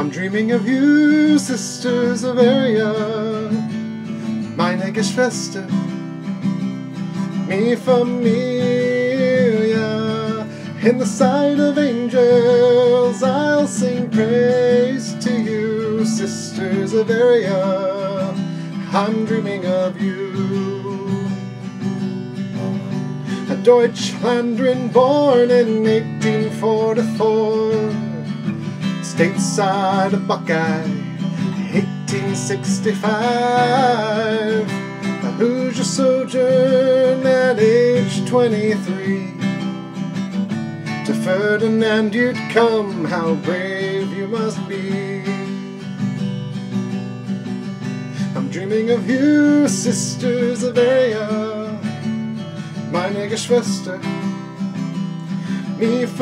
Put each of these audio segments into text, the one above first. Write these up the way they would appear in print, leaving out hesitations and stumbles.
I'm dreaming of you, Sister Xaveria. Meine Geschwester, mi familia. In the sight of angels, I'll sing praise to you, Sister Xaveria. I'm dreaming of you. A Deutschlanderin born in 1844, Stateside of Buckeye, 1865. A Hoosier Sojourn at age 23. To Ferdinand you'd come, how brave you must be. I'm dreaming of you, Sister Xaveria. Meine Geschwester, mi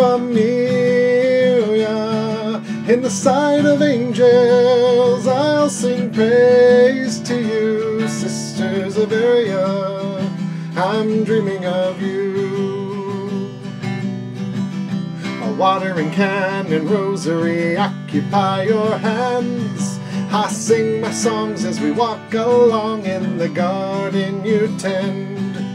familia. In the sight of angels, I'll sing praise to you, Sister Xaveria. I'm dreaming of you. A watering can and rosary occupy your hands. I sing my songs as we walk along in the garden you tend.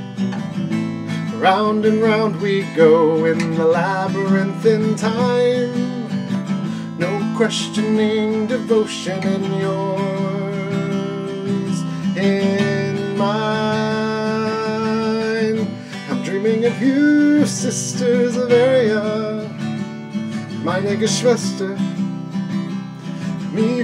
Round and round we go in the labyrinth in time. No questioning devotion in yours, in mine. I'm dreaming of you, Sister Xaveria. Meine Geschwester, mi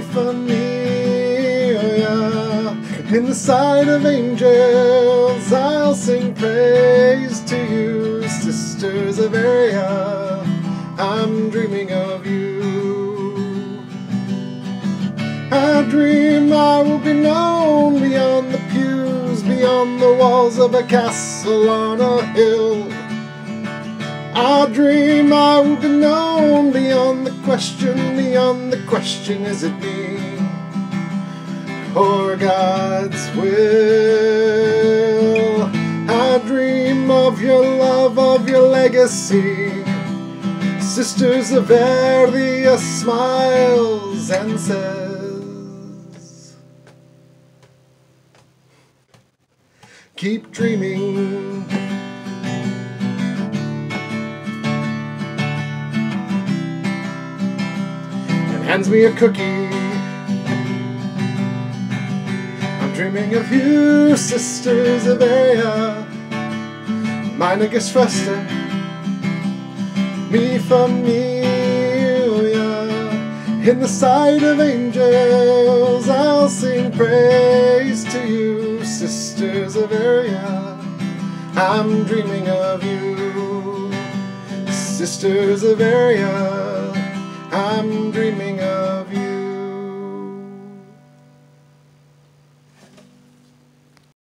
familia. In the sight of angels, I'll sing praise to you, Sister Xaveria. I'm dreaming of you. I dream I will be known beyond the pews, beyond the walls of a castle on a hill. I dream I will be known beyond the question, is it me or God's will? I dream of your love, of your legacy. Sister Xaveria smiles and says, keep dreaming. And hands me a cookie. I'm dreaming of you, Sister Xaveria. Meine Geschwester, mi familia. In the sight of angels, I'll sing praise to you, Sister Xaveria. I'm dreaming of you, Sister Xaveria. I'm dreaming of